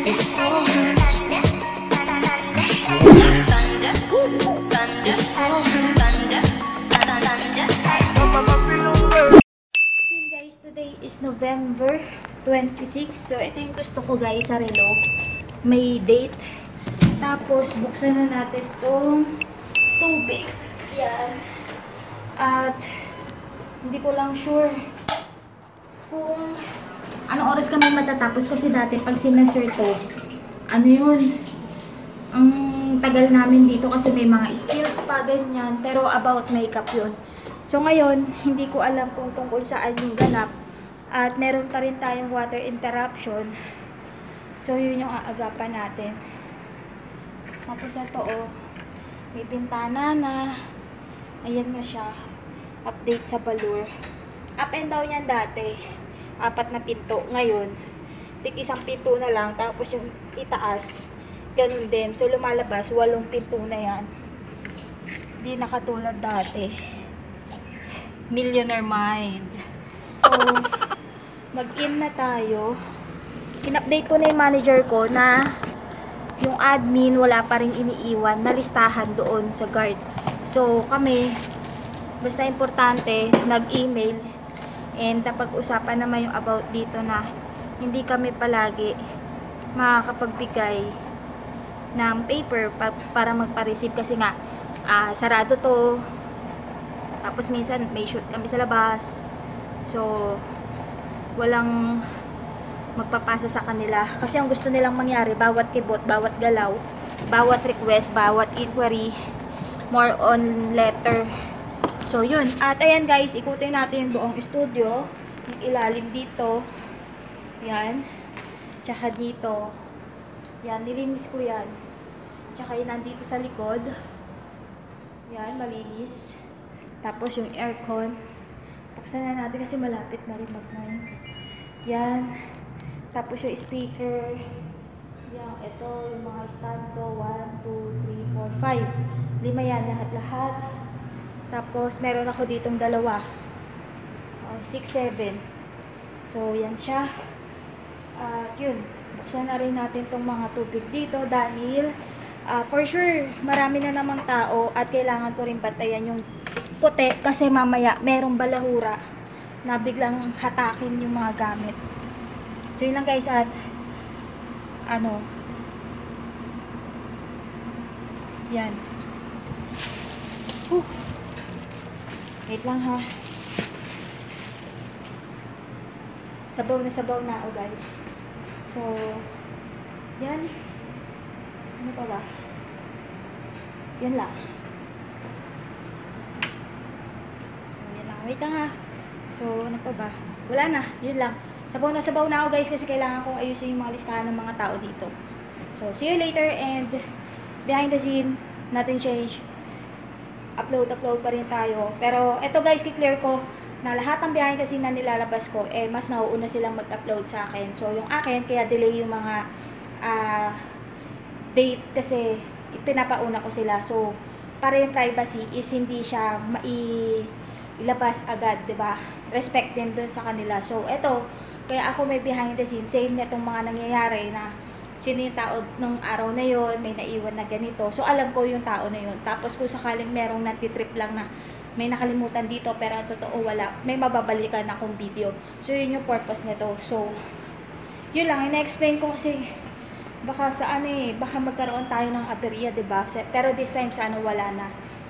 Guys, today is November 26. So, ito yung gusto ko guys sa relo. May date. Tapos, buksan na natin itong tubig. Yan. At, hindi ko lang sure kung anong oras kami matatapos. Kasi dati, pag sinasir to, ano yun? Ang tagal namin dito kasi may mga skills pa, ganyan. Pero about makeup yun. So ngayon, hindi ko alam kung tungkol saan yung ganap. At meron pa rin tayong water interruption. So yun yung aagapan natin. Tapos ito oh, may bintana na. Ayan na siya. Update sa Balur. Up and down yan dati. 4 na pinto. Ngayon, isang pinto na lang. Tapos yung itaas, ganun din. So lumalabas, 8 pinto na yan. Hindi nakatulad dati. Millionaire mind. So, mag-in na tayo. In-update ko na yung manager ko na yung admin wala pa rin iniiwan na listahan doon sa guard. So, kami, basta importante, nag-email and napag-usapan naman yung about dito na hindi kami palagi makakapagbigay ng paper para magpa-receive kasi nga, sarado to. Tapos minsan may shoot kami sa labas. So, walang magpapasa sa kanila. Kasi ang gusto nilang mangyari, bawat kibot, bawat galaw, bawat request, bawat inquiry, more on letter. So, yun. At ayan guys, ikutin natin yung buong studio. Yung ilalim dito. Yan. Tsaka dito. Yan, nilinis ko yan. Tsaka yun nandito sa likod. Yan, malinis. Tapos yung aircon. Buksan na natin kasi malapit na rin mag-9. Yan. Tapos yung speaker. Yan. Ito yung mga stand ko. 1, 2, 3, 4, 5. 5 yan lahat-lahat. Tapos meron ako ditong dalawa. 6, 7. So yan siya. At yun. Buksan na rin natin tong mga tubig dito dahil for sure marami na namang tao at kailangan ko rin bantayan yung puti kasi mamaya merong balahura na biglang hatakin yung mga gamit. So yun lang guys at yan. Wait lang ha. Sabaw na ako guys. So yan. Ano pa ba? Yan lang. Wait lang ha. So, ano pa ba? Wala na. Yun lang. Sabaw na ako guys kasi kailangan kong ayusin yung mga listahan ng mga tao dito. So, see you later and behind the scene, nothing change. Upload pa rin tayo. Pero, eto guys, kiklear ko na lahat ng behind the scene na nilalabas ko, mas nauuna silang mag-upload sa akin. So, yung akin, kaya delay yung mga date kasi pinapauna ko sila. So, para yung privacy is hindi siya ilabas agad, 'di ba? Respect din doon sa kanila. So, eto, kaya ako may behind the scene, same na itong mga nangyayari na sino yung tao nung araw na yon, may naiwan na ganito. So, alam ko yung tao na yon. Tapos, kung sakaling merong natitrip lang na may nakalimutan dito, pero ang totoo wala, may mababalikan akong video. So, yun yung purpose nito. So, yun lang, ina-explain ko kasi baka sa baka magkaroon tayo ng aberya, 'di ba? Pero this time sana wala na.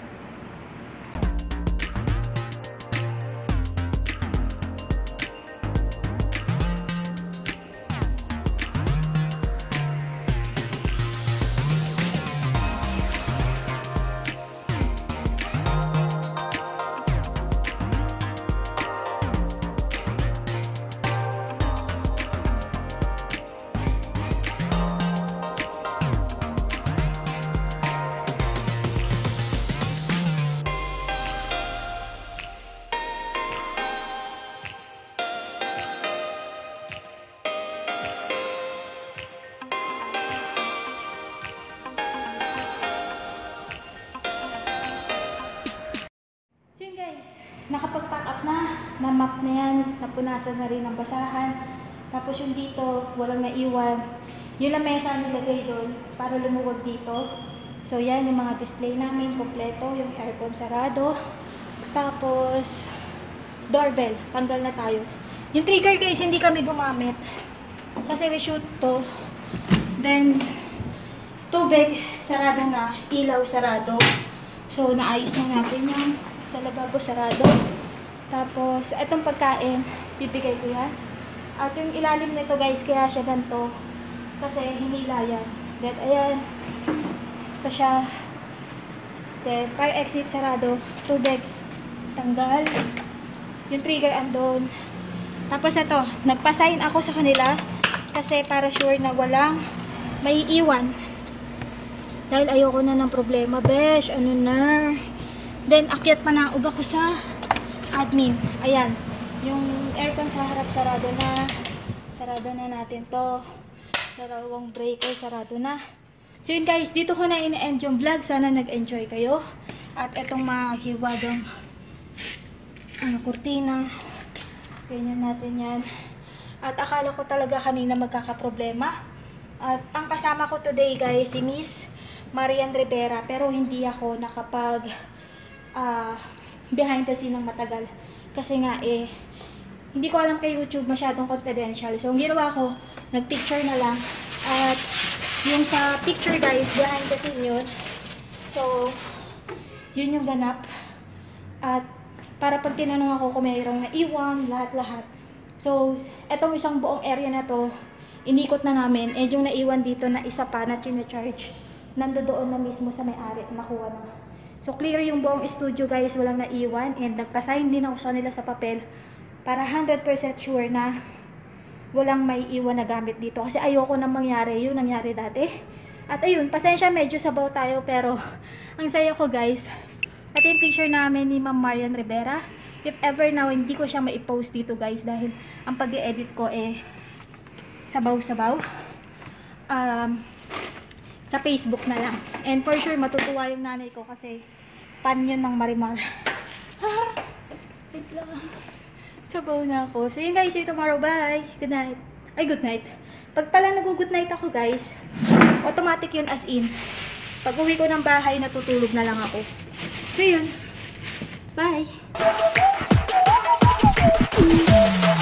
nakapag-pack up na map na yan, napunasan na rin ng basahan. Tapos yung dito, walang naiwan. Yung lamesa nilagay doon para lumuwag dito. So yan yung mga display namin, kompleto, yung aircon sarado. Tapos doorbell, tanggal na tayo. Yung trigger guys, hindi kami gumamit kasi we shoot to. Then tubig, sarado na, ilaw sarado. So naayos na natin yan. Sa lababo sarado. Tapos etong pagkain, bibigay ko yan. At yung ilalim nito guys, kaya siya ganito kasi hinila yan. Then ayan, ito siya. Then fire exit sarado, tubig tanggal, yung trigger andon. Tapos ito, nagpa-sign ako sa kanila kasi para sure na walang may iwan dahil ayoko na ng problema, besh. Ano na. Then akyat pa na uga ko sa admin. Ayan, yung aircon sa harap sarado na natin to. Dalawang breaker sarado na. So yun guys, dito ko na in-end yung vlog. Sana nag-enjoy kayo. At etong mga hiwadong kurtina, ganyan natin yan. At akala ko talaga kanina magkakaproblema. At ang kasama ko today guys si Miss Marian Rivera, pero hindi ako nakapag behind the scene ng matagal kasi nga hindi ko alam kay YouTube, masyadong confidential. So ang ginawa ko, nagpicture na lang. At yung sa picture guys, behind the scene yun. So yun yung ganap. At para pag tinanong ako kung mayroong naiwan, lahat-lahat. So etong isang buong area na to, inikot na namin. And yung naiwan dito na isa pa na charge, nandoon na mismo sa may-ari, nakuha na. So clear yung buong studio guys, walang naiwan. And nagpa-sign din ako sa nila sa papel para 100% sure na walang may iwan na gamit dito. Kasi ayoko na mangyari yung nangyari dati. At ayun, pasensya, medyo sabaw tayo, pero ang saya ko guys. At yung picture namin ni Ma'am Marian Rivera. If ever now, hindi ko siya maipost dito guys dahil ang pag-i-edit ko sabaw-sabaw. Sa Facebook na lang. And for sure, matutuwa yung nanay ko kasi fan yun ng Marimar. Wait lang. Sabaw na ako. So yun guys, see you tomorrow. Bye! Good night. Ay, good night. Pag pala nag-good night ako guys, automatic yun as in. Pag uwi ko ng bahay, natutulog na lang ako. So yun. Bye!